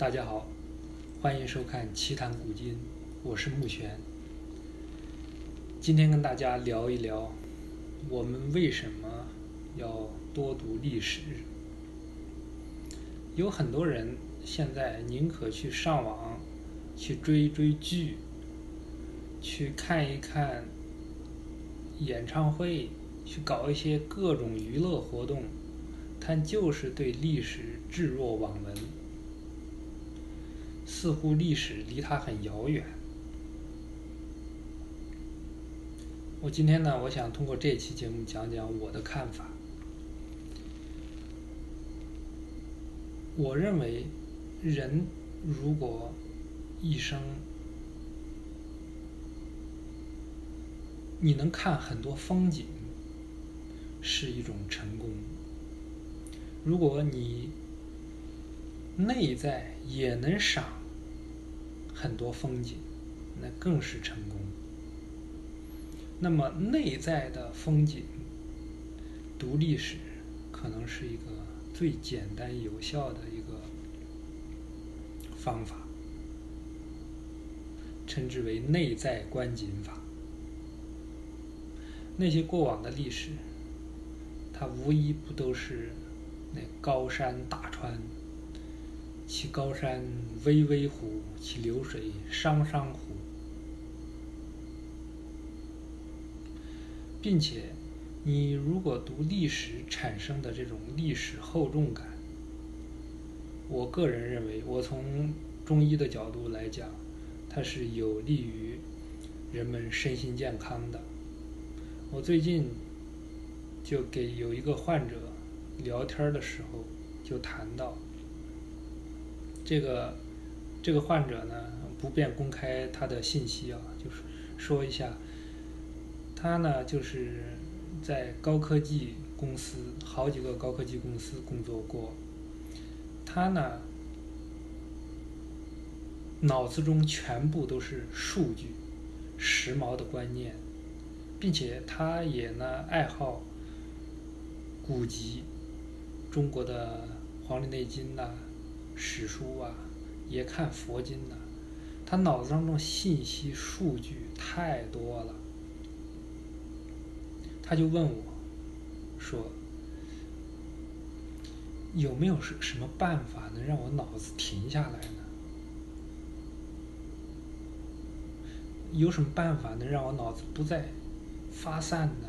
大家好，欢迎收看奇谈古今，我是木玄。今天跟大家聊一聊，我们为什么要多读历史。有很多人现在宁可去上网，去追剧，去看一看演唱会，去搞一些各种娱乐活动，他就是对历史置若罔闻，似乎历史离他很遥远。我今天呢，我想通过这期节目讲讲我的看法。我认为，人如果一生你能看很多风景，是一种成功。如果你内在也能赏很多风景，那更是成功。那么内在的风景，读历史可能是一个最简单有效的一个方法，称之为内在观景法。那些过往的历史，它无一不都是那高山大川，其高山巍巍乎，其流水汤汤乎，并且你如果读历史产生的这种历史厚重感，我个人认为，我从中医的角度来讲，它是有利于人们身心健康的。我最近就有一个患者聊天的时候就谈到，这个患者呢，不便公开他的信息啊，就是说一下，他呢就是在高科技公司，好几个高科技公司工作过。他呢脑子中全部都是数据、时髦的观念，并且他也呢爱好古籍，中国的《黄帝内经》呐、史书啊，也看佛经呐。他脑子当中信息数据太多了，他就问我说，有没有什么办法能让我脑子停下来呢？有什么办法能让我脑子不再发散呢？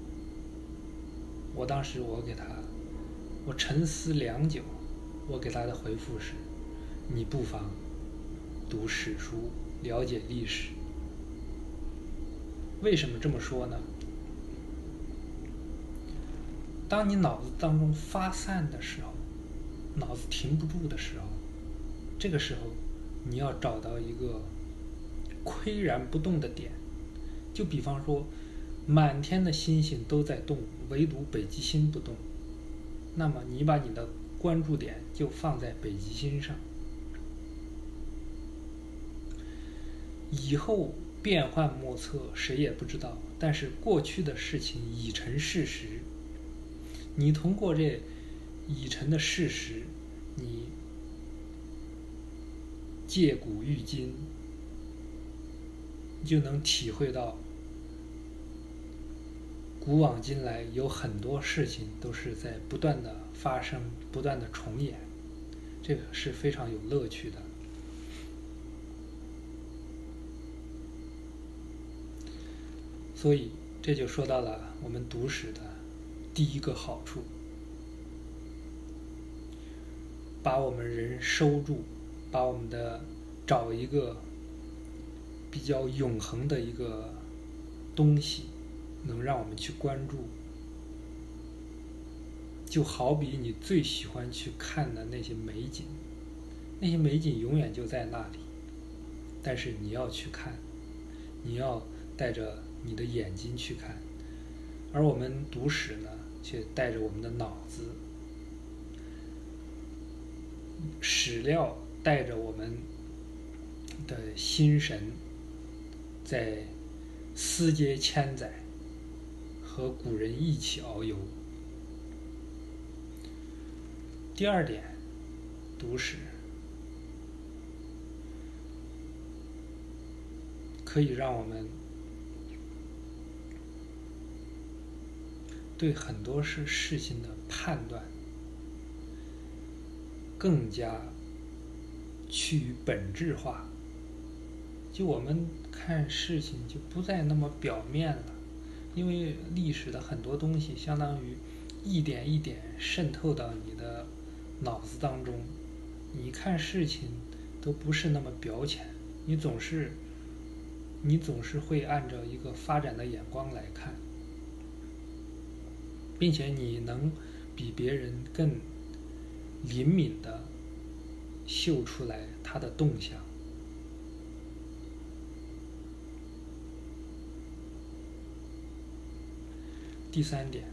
我当时我沉思良久，我给他的回复是，你不妨读史书，了解历史。为什么这么说呢？当你脑子当中发散的时候，脑子停不住的时候，这个时候你要找到一个岿然不动的点。就比方说，满天的星星都在动，唯独北极星不动，那么你把你的关注点就放在北极星上。以后变幻莫测，谁也不知道，但是过去的事情已成事实，你通过这已成的事实，你借古喻今，你就能体会到古往今来有很多事情都是在不断的发生，不断的重演，这个是非常有乐趣的。所以这就说到了我们读史的第一个好处，把我们人收住，把我们的找一个比较永恒的一个东西，能让我们去关注。就好比你最喜欢去看的那些美景，那些美景永远就在那里，但是你要去看，你要带着你的眼睛去看。而我们读史呢，却带着我们的脑子，史料带着我们的心神，在思接千载，和古人一起遨游。第二点，读史可以让我们对很多事情的判断更加趋于本质化，就我们看事情就不再那么表面了，因为历史的很多东西相当于一点一点渗透到你的脑子当中，你看事情都不是那么表浅，你总是会按照一个发展的眼光来看，并且你能比别人更灵敏地嗅出来它的动向。第三点，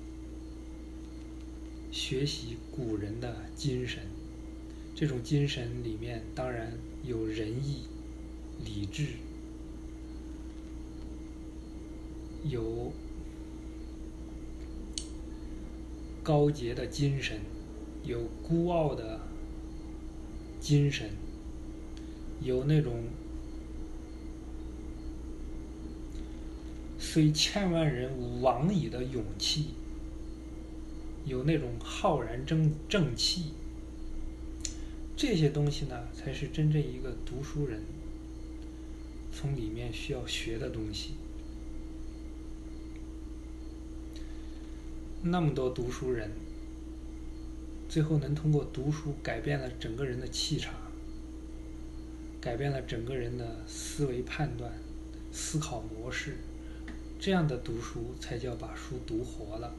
学习古人的精神，这种精神里面当然有仁义、礼智，有高洁的精神，有孤傲的精神，有那种虽千万人吾往矣的勇气，有那种浩然正气。这些东西呢，才是真正一个读书人从里面需要学的东西。那么多读书人，最后能通过读书改变了整个人的气场，改变了整个人的思维判断、思考模式，这样的读书才叫把书读活了。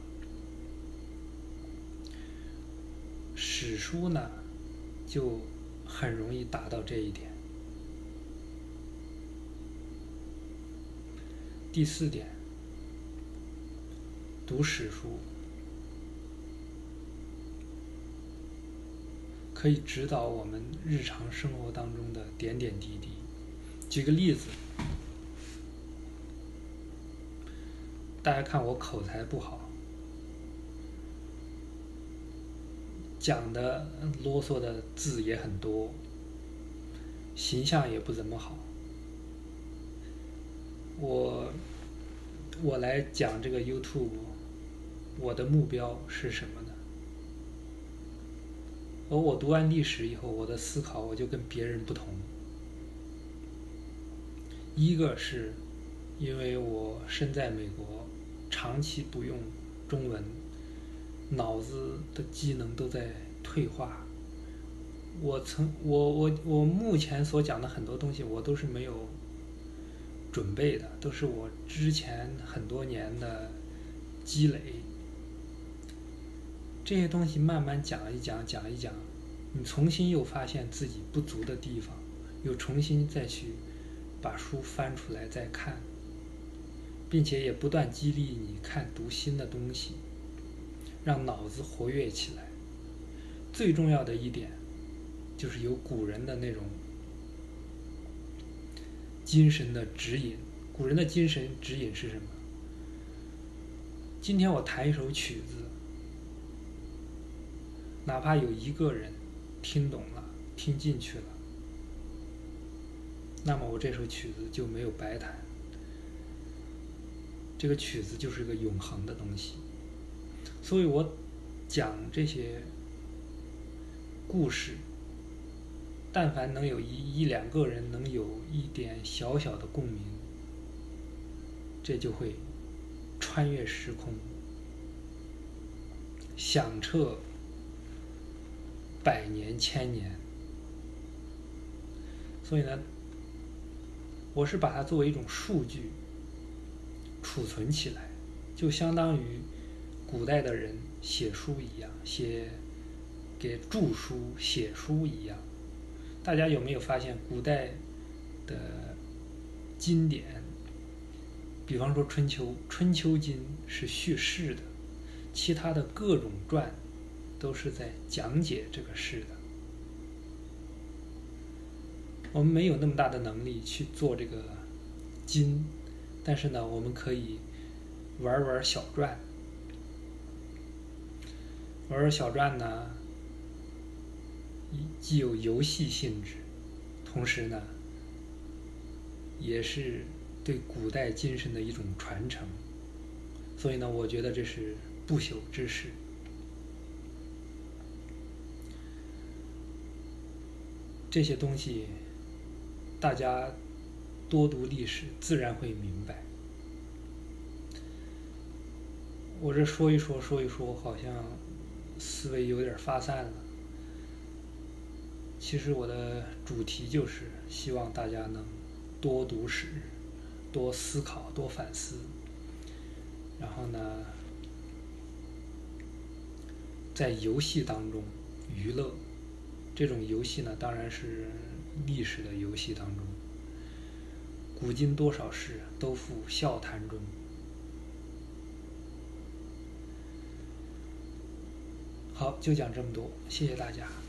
史书呢，就很容易达到这一点。第四点，读史书可以指导我们日常生活当中的点点滴滴。举个例子，大家看我口才不好，讲的啰嗦的字也很多，形象也不怎么好。我来讲这个 YouTube， 我的目标是什么呢？而我读完历史以后，我的思考我就跟别人不同。一个是因为我身在美国，长期不用中文，脑子的机能都在退化。我目前所讲的很多东西，我都是没有准备的，都是我之前很多年的积累。这些东西慢慢讲一讲，你重新又发现自己不足的地方，又重新再去把书翻出来再看，并且也不断激励你读新的东西，让脑子活跃起来。最重要的一点就是有古人的那种精神的指引。古人的精神指引是什么？今天我弹一首曲子，哪怕有一个人听懂了，听进去了，那么我这首曲子就没有白弹。这个曲子就是个永恒的东西。所以我讲这些故事，但凡能有一两个人能有一点小小的共鸣，这就会穿越时空，响彻百年千年。所以呢，我是把它作为一种数据储存起来，就相当于古代的人写书一样，给著书写书一样。大家有没有发现古代的经典，比方说春秋经是叙事的，其他的各种传都是在讲解这个事的。我们没有那么大的能力去做这个经，但是呢，我们可以玩玩小传。玩小传呢，既有游戏性质，同时呢， 也是对古代精神的一种传承。所以呢，我觉得这是不朽之事。这些东西，大家多读历史，自然会明白。我这说一说，好像思维有点发散了。其实我的主题就是希望大家能多读史，多思考，多反思。然后呢，在游戏当中娱乐，这种游戏呢，当然是历史的游戏当中，古今多少事，都付笑谈中。好，就讲这么多，谢谢大家。